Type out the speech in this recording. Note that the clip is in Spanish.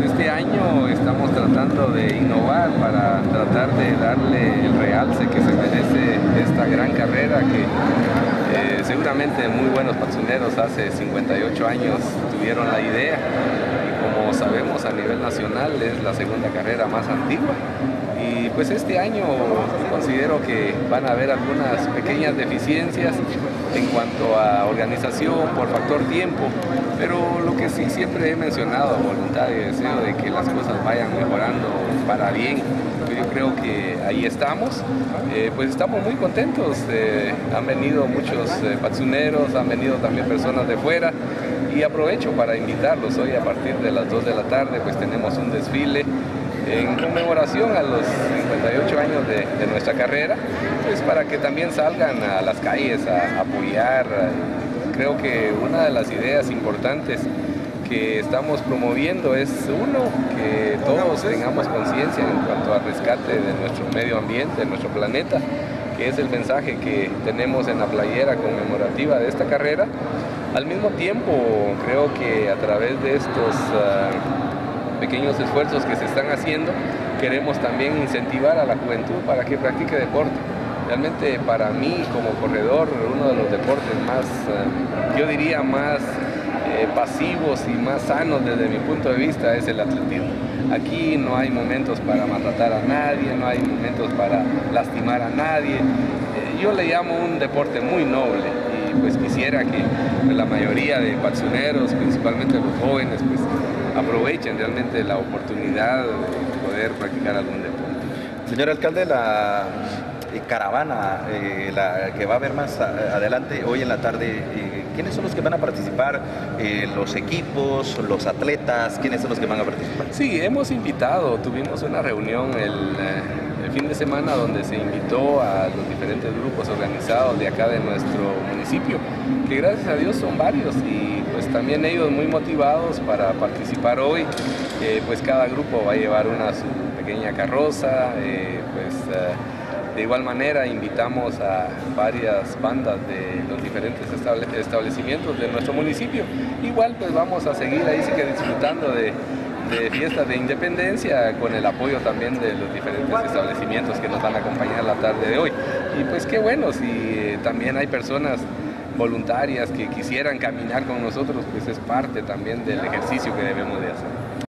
este año estamos tratando de innovar para tratar de darle el realce que se merece esta gran carrera que seguramente muy buenos patsuneros hace 58 años tuvieron la idea y como sabemos a nivel nacional es la segunda carrera más antigua. Y pues este año considero que van a haber algunas pequeñas deficiencias en cuanto a organización por factor tiempo, pero lo que sí siempre he mencionado, voluntad y deseo de que las cosas vayan mejorando para bien. Yo creo que ahí estamos, pues estamos muy contentos, han venido muchos patsuneros, han venido también personas de fuera y aprovecho para invitarlos. Hoy a partir de las 2 de la tarde pues tenemos un desfile en conmemoración a los 58 años de nuestra carrera, pues para que también salgan a las calles a apoyar. Creo que una de las ideas importantes que estamos promoviendo es, uno, que todos tengamos conciencia en cuanto al rescate de nuestro medio ambiente, de nuestro planeta, que es el mensaje que tenemos en la playera conmemorativa de esta carrera. Al mismo tiempo, creo que a través de estos pequeños esfuerzos que se están haciendo, queremos también incentivar a la juventud para que practique deporte. Realmente para mí como corredor, uno de los deportes más, yo diría más pasivos y más sanos desde mi punto de vista es el atletismo. Aquí no hay momentos para maltratar a nadie, no hay momentos para lastimar a nadie. Yo le llamo un deporte muy noble y pues quisiera que la mayoría de patsuneros, principalmente los jóvenes, pues aprovechen realmente la oportunidad de poder practicar algún deporte. Señor alcalde, la caravana, la que va a haber más adelante hoy en la tarde, ¿quiénes son los que van a participar? ¿Los equipos, los atletas? ¿Quiénes son los que van a participar? Sí, hemos invitado, tuvimos una reunión el fin de semana donde se invitó a los diferentes grupos organizados de acá de nuestro municipio, que gracias a Dios son varios y pues también ellos muy motivados para participar hoy. Pues cada grupo va a llevar su pequeña carroza, de igual manera invitamos a varias bandas de los diferentes establecimientos de nuestro municipio. Igual pues vamos a seguir ahí sí que disfrutando de fiestas de independencia con el apoyo también de los diferentes establecimientos que nos van a acompañar la tarde de hoy. Y pues qué bueno, si también hay personas voluntarias que quisieran caminar con nosotros, pues es parte también del ejercicio que debemos de hacer.